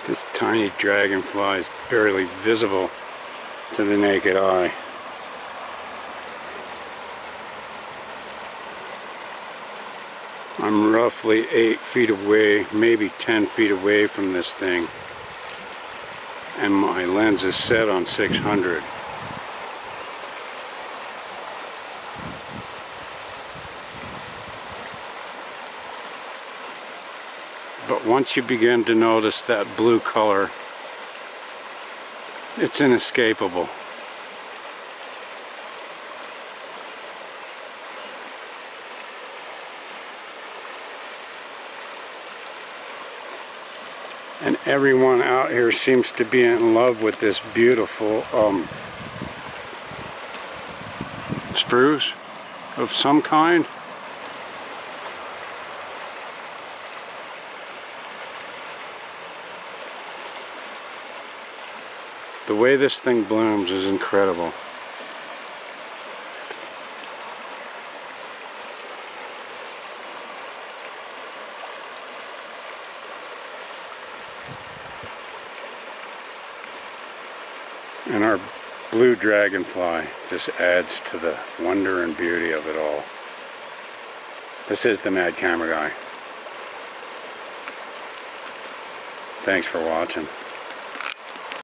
This tiny dragonfly is barely visible to the naked eye. I'm roughly 8 feet away, maybe 10 feet away from this thing, and my lens is set on 600. But once you begin to notice that blue color, it's inescapable. And everyone out here seems to be in love with this beautiful spruce of some kind. The way this thing blooms is incredible. And our blue dragonfly just adds to the wonder and beauty of it all. This is the Mad Camera Guy. Thanks for watching.